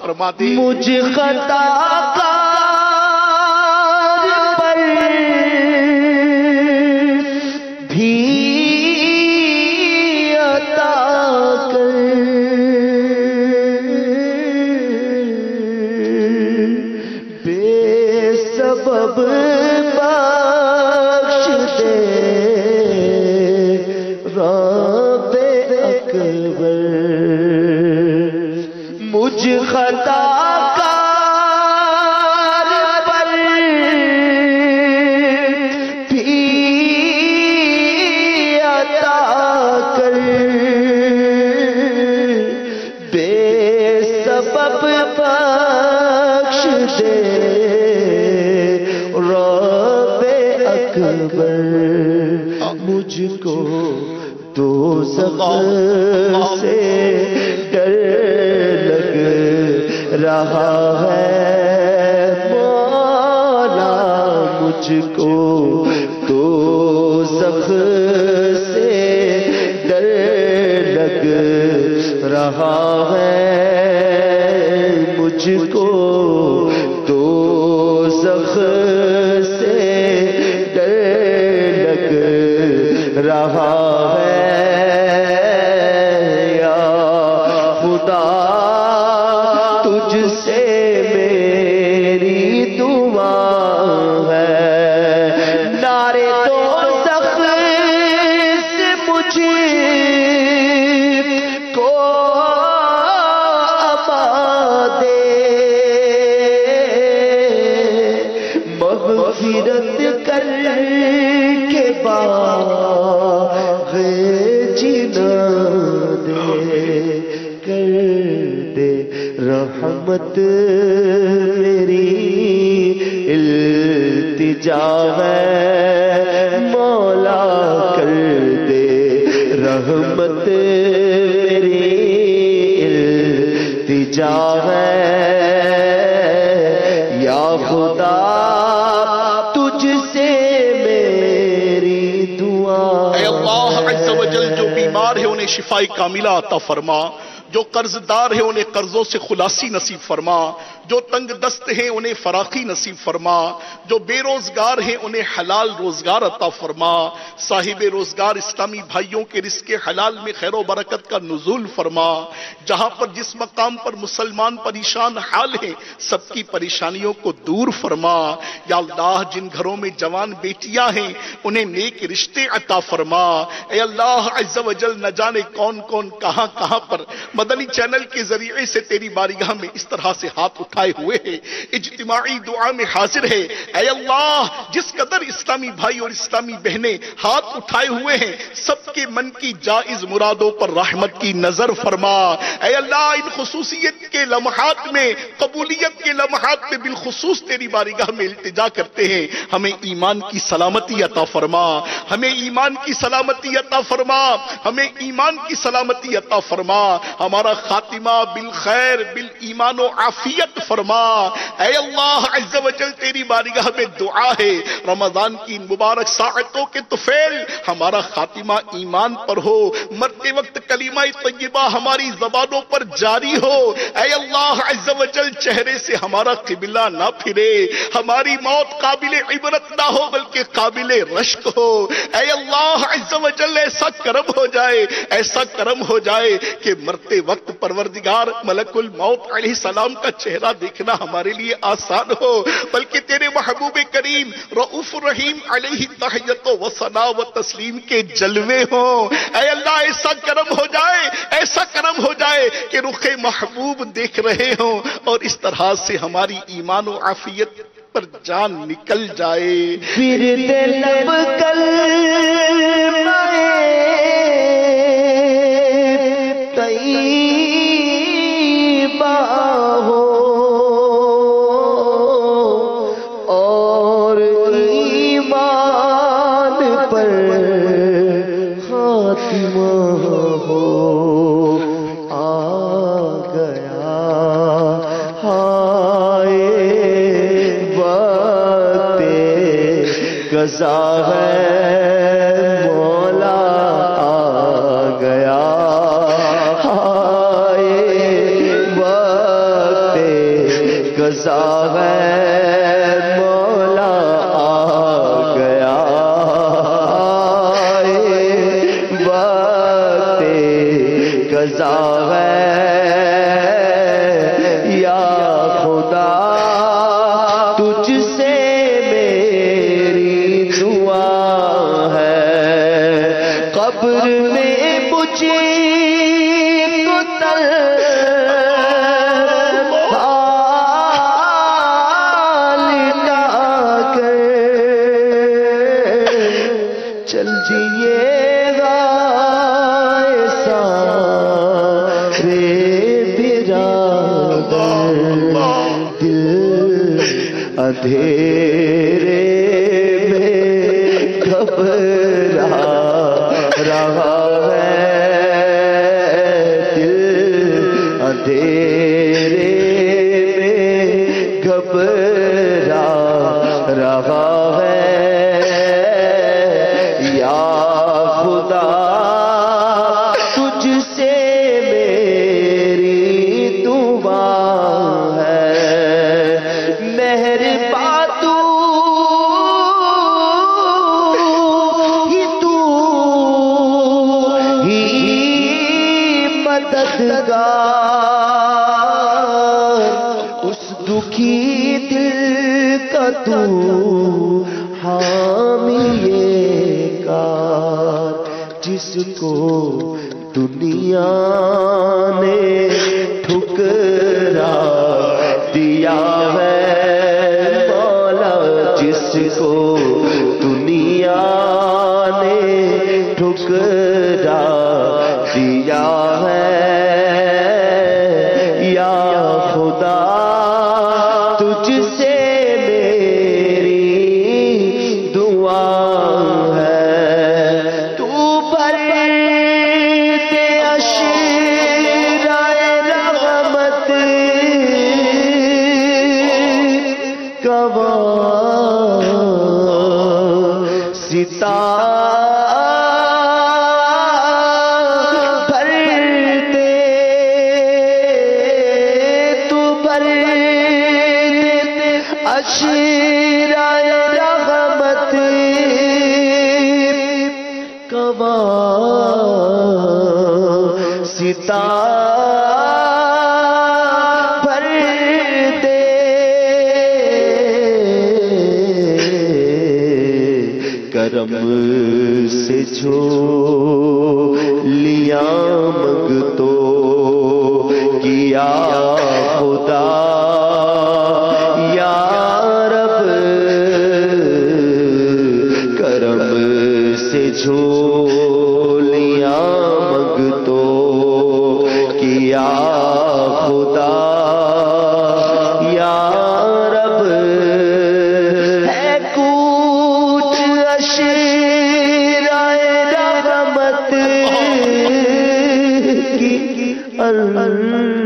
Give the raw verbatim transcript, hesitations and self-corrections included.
فرما دے. مجھ خطا کار پر بھی عطا کر، بے سبب بخش دے رب اکبر. مجھ خطا کار پر بھی عطا کر، بے سبب بخش دے رب اکبر. مجھ کو دوزخ سے ڈر لگ رہا ہے مولا، مجھ کو دوزخ سے ڈر لگ رہا ہے، مجھ کو دوزخ سے ڈر لگ رہا ہے. یا خدا تجھ سے میری دعا ہے، نعرے دوزخ سے مجھے کو امان دے، مغفرت کر کے باغ جنا دے، کر دے رحمت میری التجا ہے مولا، کر دے رحمت میری التجا ہے. یا خدا تجھ سے میری دعا. اے اللہ عز و جل جو بیمار ہے انہیں شفاء کاملہ عطا فرما، جو قرض دار ہے انہیں قرضوں سے خلاصی نصیب فرما، جو تنگ دست ہیں انہیں فراخی نصیب فرما، جو بے روزگار ہیں انہیں حلال روزگار عطا فرما. صاحب روزگار اسلامی بھائیوں کے رزق حلال میں خیر و برکت کا نزول فرما. جہاں پر جس مقام پر مسلمان پریشان حال ہیں سب کی پریشانیوں کو دور فرما. یا اللہ جن گھروں میں جوان بیٹیاں ہیں انہیں نیک رشتے عطا فرما. اے اللہ عز و جل نہ جانے کون کون کہاں کہاں پر مدنی چینل کے ذریعے سے تیری بارگاہ میں اس طرح سے ہاتھ اٹھائے ہوئے ہیں، اجتماعی دعا میں حاضر ہے. اے اللہ جس قدر اسلامی بھائی اور اسلامی بہنیں ہاتھ اٹھائے ہوئے ہیں سب کے من کی جائز مرادوں پر رحمت کی نظر فرما. اے اللہ ان خصوصیت کے لمحات میں، قبولیت کے لمحات میں بالخصوص تیری بارگاہ میں التجا کرتے ہیں، ہمیں ایمان کی سلامتی عطا فرما، ہمیں ایمان کی سلامتی عطا فرما، ہمیں ایمان کی سلامتی عطا فرما، ہمارا خاتمہ بالخیر بالایمان و عافیت فرما. اے اللہ عز و جل تیری بارگاہ میں دعا ہے رمضان کی ان مبارک ساعتوں کے طفیل ہمارا خاتمہ ایمان پر ہو، مرتے وقت کلمہ طیبہ ہماری زبانوں پر جاری ہو. اے اللہ عز و جل چہرے سے ہمارا قبلہ نہ پھرے، ہماری موت قابل عبرت نہ ہو بلکہ قابل رشک ہو. اے اللہ عز و جل ایسا کرم ہو جائے، ایسا کرم ہو جائے کہ مرتے وقت پروردگار ملک الموت علیہ السلام کا چہرہ دیکھنا ہمارے لیے آسان ہو، بلکہ تیرے محبوب کریم رؤوف الرحیم علیہ تحیت و ثنا و تسلیم کے جلوے ہوں. اے اللہ ایسا کرم ہو جائے، ایسا کرم ہو جائے کہ رخ محبوب دیکھ رہے ہوں اور اس طرح سے ہماری ایمان و عافیت پر جان نکل جائے. پھر لب کلمہ طیبہ ہو اور ایمان پر خاتمہ ہو. آ گیا ہائے وقت قضا ہے مولا، آ گیا ہائے وقت قضا ہے مولا آ گیا وقت قضا ہے یا خدا تجھ سے میری دعا ہے قبر میں مجھے چل جیے گا سارے برادر دل اندھیرے میں گھبرا رہا ہے دل اندھیرے میں گھبرا رہا ہے خدا تجھ سے میری دعا ہے مہربان تو ہی تو ہی مددگار اس دکھی دل کا تو حامی جس کو دنیا نے ٹھکرا دیا ہے مولا جس کو دنیا نے ٹھکرا دیا ہے یا خدا تجھ سے میری دعا ستا بھر دے تو بھر دے اشیرہ رحمت کوا ستا کرم سے جو لیا مگ تو کیا خدا یا رب کرم سے جو لیا مگ تو کیا خدا یا رحمت کی